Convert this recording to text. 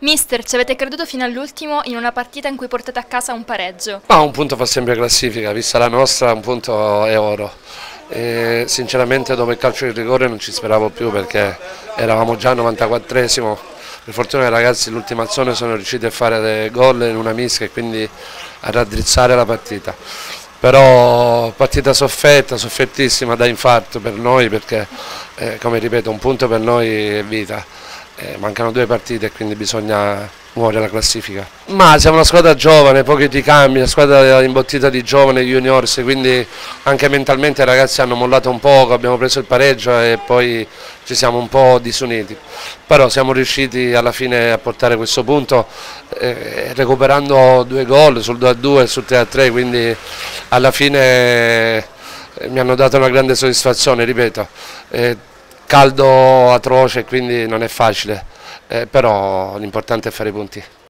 Mister, ci avete creduto fino all'ultimo in una partita in cui portate a casa un pareggio? Ma un punto fa sempre classifica, vista la nostra un punto è oro. E sinceramente dopo il calcio di rigore non ci speravo più perché eravamo già al 94esimo. Per fortuna i ragazzi l'ultima azione sono riusciti a fare dei gol in una mischia e quindi a raddrizzare la partita. Però partita sofferta, soffertissima da infarto per noi perché come ripeto un punto per noi è vita. Mancano 2 partite e quindi bisogna muovere la classifica. Ma siamo una squadra giovane, pochi ricambi, una squadra imbottita di giovani, juniors, quindi anche mentalmente i ragazzi hanno mollato un poco, abbiamo preso il pareggio e poi ci siamo un po' disuniti. Però siamo riusciti alla fine a portare questo punto recuperando 2 gol sul 2-2 e sul 3-3, quindi alla fine mi hanno dato una grande soddisfazione, ripeto. Caldo atroce, quindi non è facile, però l'importante è fare i punti.